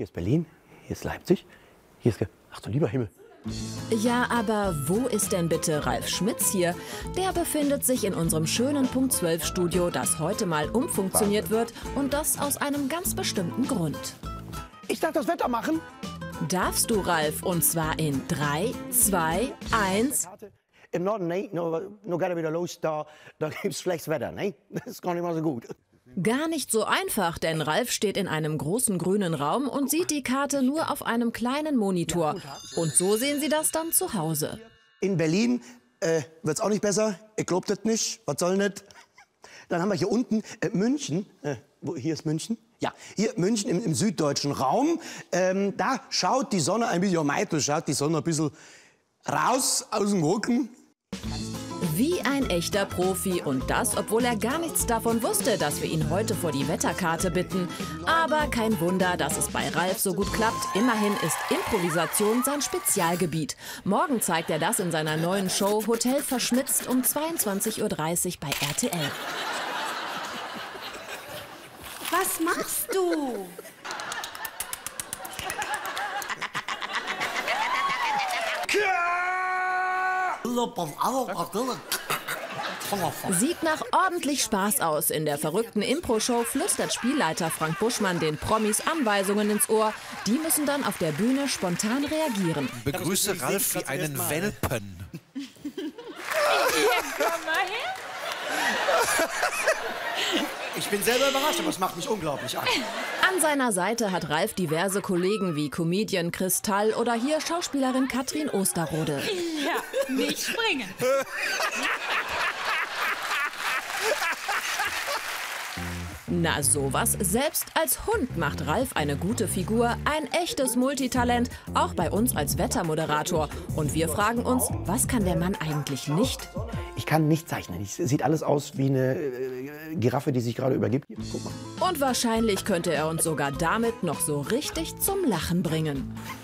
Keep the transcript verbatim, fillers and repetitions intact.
Hier ist Berlin, hier ist Leipzig, hier ist... Ge Ach du lieber Himmel. Ja, aber wo ist denn bitte Ralf Schmitz hier? Der befindet sich in unserem schönen Punkt zwölf Studio, das heute mal umfunktioniert wird, und das aus einem ganz bestimmten Grund. Ich darf das Wetter machen. Darfst du, Ralf, und zwar in drei, zwei, eins... Im Norden, nein, no, no geht er wieder los, da, da gibt es schlechtes Wetter, nein, das ist gar nicht mal so gut. Gar nicht so einfach, denn Ralf steht in einem großen grünen Raum und sieht die Karte nur auf einem kleinen Monitor. Und so sehen Sie das dann zu Hause. In Berlin äh, wird es auch nicht besser, ich glaub das nicht, was soll nicht. Dann haben wir hier unten äh, München, äh, wo, hier ist München. Ja, hier München im, im süddeutschen Raum. Ähm, da schaut die Sonne ein bisschen, ja Meitl, schaut die Sonne ein bisschen raus aus dem Wolken. Wie ein echter Profi, und das, obwohl er gar nichts davon wusste, dass wir ihn heute vor die Wetterkarte bitten. Aber kein Wunder, dass es bei Ralf so gut klappt. Immerhin ist Improvisation sein Spezialgebiet. Morgen zeigt er das in seiner neuen Show Hotel Verschmitzt um zweiundzwanzig Uhr dreißig bei R T L. Was machst du? Sieht nach ordentlich Spaß aus. In der verrückten Impro-Show flüstert Spielleiter Frank Buschmann den Promis Anweisungen ins Ohr. Die müssen dann auf der Bühne spontan reagieren. Begrüße Ralf wie einen Welpen. Ja, komm mal her. Ich bin selber überrascht, aber es macht mich unglaublich an. An seiner Seite hat Ralf diverse Kollegen wie Comedian Kristall oder hier Schauspielerin Katrin Osterrode. Ja, nicht springen. Na sowas, selbst als Hund macht Ralf eine gute Figur, ein echtes Multitalent, auch bei uns als Wettermoderator. Und wir fragen uns, was kann der Mann eigentlich nicht? Ich kann nicht zeichnen, es sieht alles aus wie eine äh, Giraffe, die sich gerade übergibt. Hier, guck mal. Und wahrscheinlich könnte er uns sogar damit noch so richtig zum Lachen bringen.